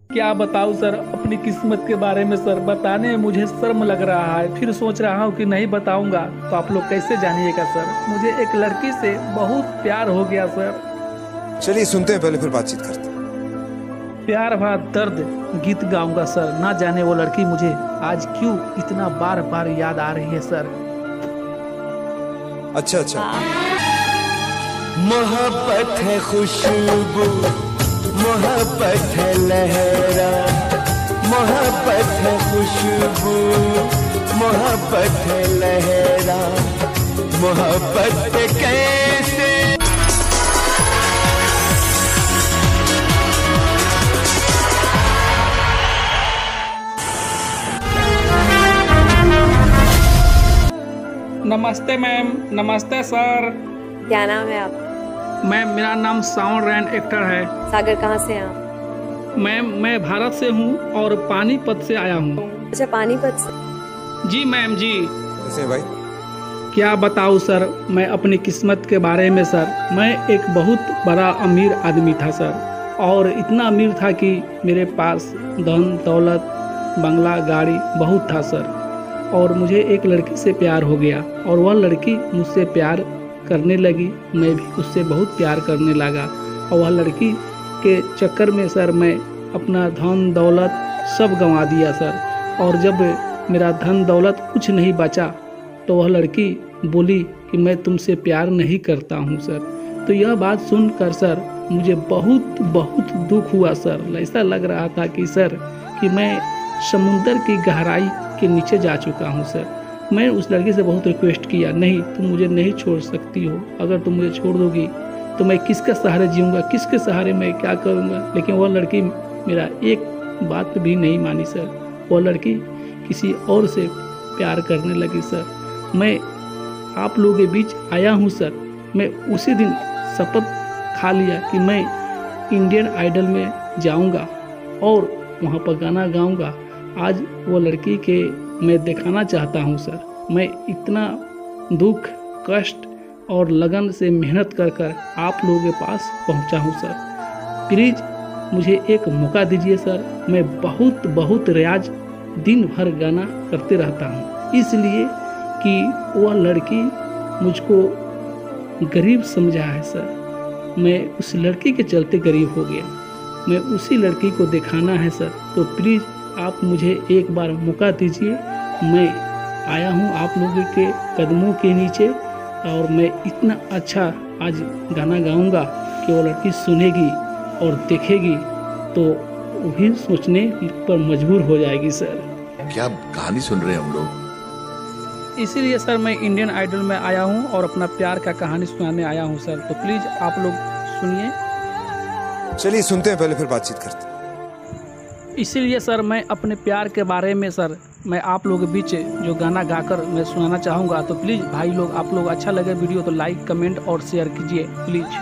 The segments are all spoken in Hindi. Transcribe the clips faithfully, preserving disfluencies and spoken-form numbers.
क्या बताऊं सर अपनी किस्मत के बारे में सर, बताने में मुझे शर्म लग रहा है, फिर सोच रहा हूँ कि नहीं बताऊंगा तो आप लोग कैसे जानिएगा सर। मुझे एक लड़की से बहुत प्यार हो गया सर। चलिए सुनते हैं, पहले फिर बातचीत करते हैं। प्यार भरा दर्द गीत गाऊंगा सर, ना जाने वो लड़की मुझे आज क्यों इतना बार बार याद आ रही है सर। अच्छा अच्छा। मोहब्बत है खुशबू, मोहब्बत है लहरा, मोहब्बत है खुशबू, मोहब्बत है लहरा, मोहब्बत कैसे। नमस्ते मैम। नमस्ते सर। क्या नाम है आप? मैम मेरा नाम साउंड रैन एक्टर है। सागर कहाँ से हैं आप? मैम मैं भारत से हूँ और पानीपत से आया हूँ। अच्छा पानीपत से। जी मैम जी। कैसे भाई? क्या बताऊँ सर मैं अपनी किस्मत के बारे में सर। मैं एक बहुत बड़ा अमीर आदमी था सर, और इतना अमीर था कि मेरे पास धन दौलत बंगला गाड़ी बहुत था सर। और मुझे एक लड़की से प्यार हो गया और वह लड़की मुझसे प्यार करने लगी, मैं भी उससे बहुत प्यार करने लगा। और वह लड़की के चक्कर में सर मैं अपना धन दौलत सब गंवा दिया सर। और जब मेरा धन दौलत कुछ नहीं बचा तो वह लड़की बोली कि मैं तुमसे प्यार नहीं करता हूँ सर। तो यह बात सुनकर सर मुझे बहुत बहुत दुख हुआ सर। ऐसा लग रहा था कि सर कि मैं समुंदर की गहराई के नीचे जा चुका हूँ सर। मैं उस लड़की से बहुत रिक्वेस्ट किया, नहीं तुम मुझे नहीं छोड़ सकती हो, अगर तुम मुझे छोड़ दोगी तो मैं किसके सहारे जीऊँगा, किसके सहारे मैं क्या करूँगा। लेकिन वह लड़की मेरा एक बात भी नहीं मानी सर। वह लड़की किसी और से प्यार करने लगी सर। मैं आप लोगों के बीच आया हूँ सर। मैं उसी दिन शपथ खा लिया कि मैं इंडियन आइडल में जाऊँगा और वहाँ पर गाना गाऊँगा। आज वो लड़की के मैं दिखाना चाहता हूँ सर। मैं इतना दुख कष्ट और लगन से मेहनत कर कर आप लोगों के पास पहुँचा हूँ सर। प्लीज़ मुझे एक मौका दीजिए सर। मैं बहुत बहुत रियाज दिन भर गाना करते रहता हूँ, इसलिए कि वह लड़की मुझको गरीब समझा है सर। मैं उस लड़की के चलते गरीब हो गया। मैं उसी लड़की को दिखाना है सर। तो प्लीज़ आप मुझे एक बार मौका दीजिए। मैं आया हूँ आप लोगों के कदमों के नीचे, और मैं इतना अच्छा आज गाना गाऊंगा कि वो लड़की सुनेगी और देखेगी तो वो भी सोचने पर मजबूर हो जाएगी सर। क्या कहानी सुन रहे हैं हम लोग? इसीलिए सर मैं इंडियन आइडल में आया हूँ और अपना प्यार का कहानी सुनाने आया हूँ सर। तो प्लीज़ आप लोग सुनिए। चलिए सुनते हैं, पहले फिर बातचीत करते हैं। इसीलिए सर मैं अपने प्यार के बारे में सर मैं आप लोगों के बीच जो गाना गाकर मैं सुनाना चाहूँगा। तो प्लीज़ भाई लोग आप लोग अच्छा लगे वीडियो तो लाइक कमेंट और शेयर कीजिए प्लीज़।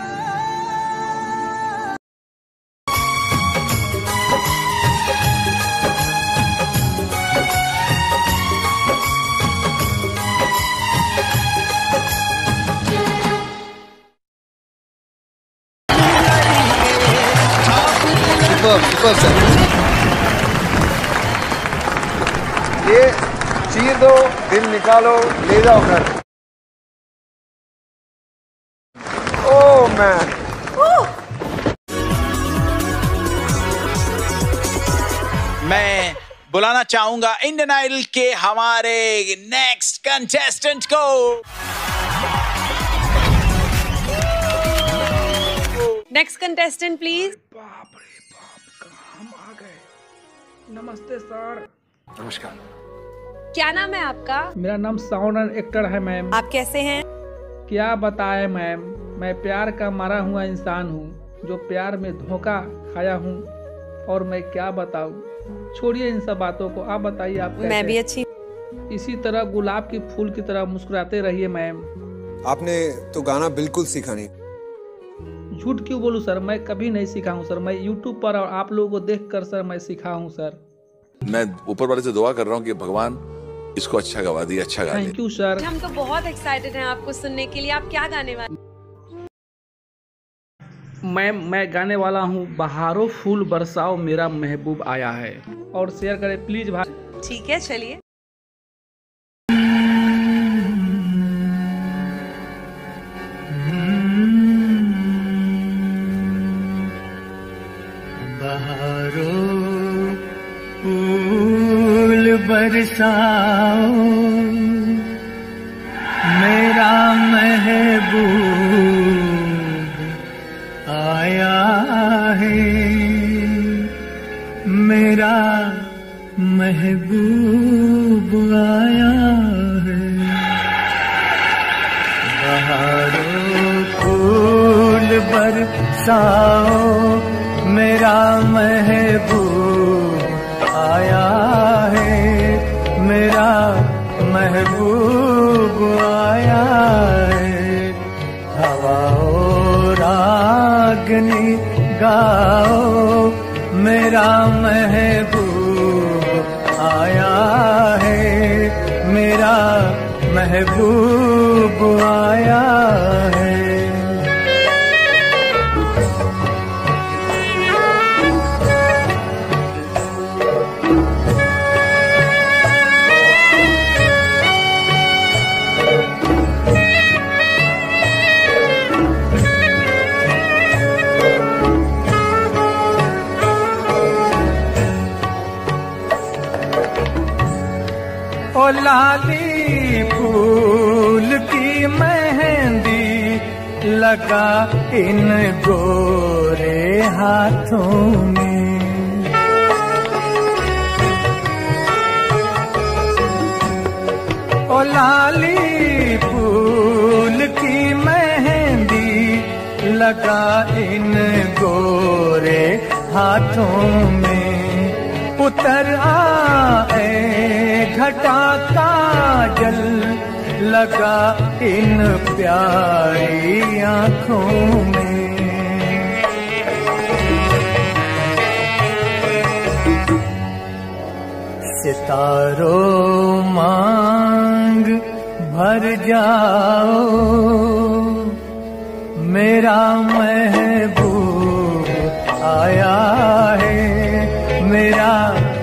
सुपर सर, ये चीर दो, दिल निकालो, ले जाओ घर। ओह मैन, मैं बुलाना चाहूंगा इंडियन आइडल के हमारे नेक्स्ट कंटेस्टेंट को। Next contestant please. बाप रे बाप, कहाँ हम आ गए। नमस्ते सर। नमस्कार। क्या नाम है आपका? मेरा नाम साउंड एंड एक्टर है मैम। आप कैसे हैं? क्या बताएं मैम, मैं प्यार का मारा हुआ इंसान हूँ जो प्यार में धोखा खाया हूँ, और मैं क्या बताऊँ। छोड़िए इन सब बातों को, आप बताइए आप कैसे? मैं भी अच्छी। इसी तरह गुलाब की फूल की तरह मुस्कुराते रहिए मैम। आपने तो गाना बिल्कुल सीखा नहीं। झूठ क्यों बोलूं सर, मैं कभी नहीं सीखा हूं सर। मैं यूट्यूब पर और आप लोगों को देखकर सर मैं सीखा हूं सर। मैं ऊपर वाले से दुआ कर रहा हूँ कि भगवान इसको अच्छा गवा दिए, अच्छा गा दे। Thank you sir. हम तो बहुत एक्साइटेड हैं आपको सुनने के लिए। आप क्या गाने वाले? मैं मैं गाने वाला हूँ बहारों फूल बरसाओ मेरा महबूब आया है। और शेयर करें प्लीज भाई। ठीक है, चलिए। बहारों फूल बरसाओ मेरा महबूब आया है, मेरा महबूब आया है। बहारों फूल बरसाओ मेरा महबूब आया है, मेरा महबूब आया है। हवाओ रागनी गाओ मेरा महबूब आया है, मेरा महबूब आया है। ओ लाली फूल की मेहंदी लगा इन गोरे हाथों में, ओ लाली फूल की मेहंदी लगा इन गोरे हाथों में। उतर आए घटा काजल लगा इन प्यारी आँखों में। सितारों मांग भर जाओ मेरा महबूब आया है, मेरा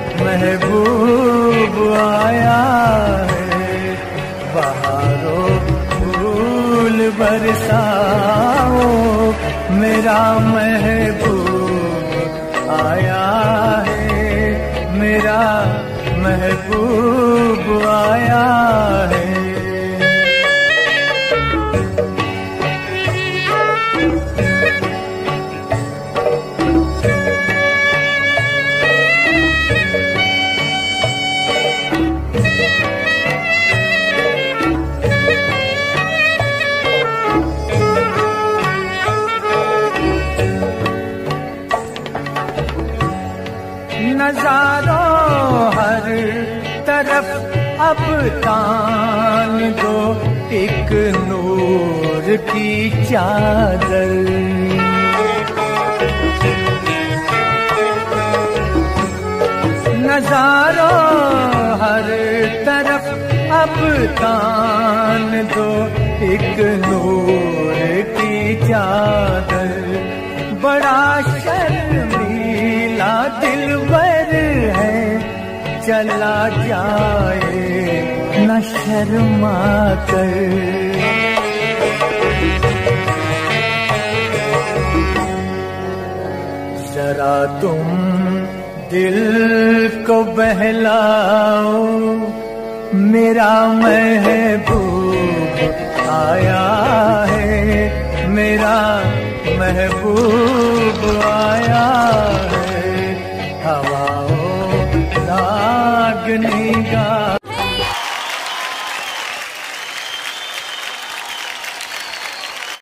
महबूब आया है। बहारों फूल बरसाओ मेरा महबूब आया है, मेरा महबूब आया है। नजारों हर तरफ अब तान दो एक नूर की चादर। नजारों हर तरफ अब तान दो एक नूर की चादर। बड़ा शर्मीला दिलबर है चला जाए न शर्मा कर। जरा तुम दिल को बहलाओ मेरा महबूब आया है, मेरा महबूब आया है। हवाओं रागनी गा